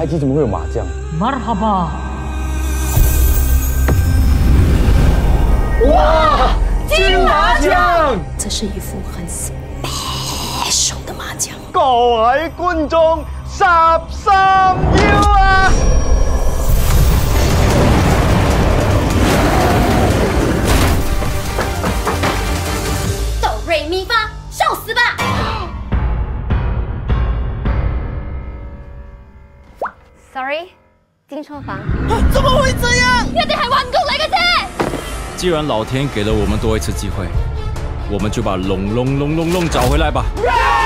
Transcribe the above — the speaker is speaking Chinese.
机怎么会有麻将？ Marhaba。 哇，金麻将！ 这是一副很 special 的麻将。 各位觀眾，13要啊！ 哆瑞咪发，受死吧！ Sorry， 订错房。 怎么会这样？ 一定係運局嚟嘅啫。 既然老天給了我們多一次機會，我們就把龍找回來吧。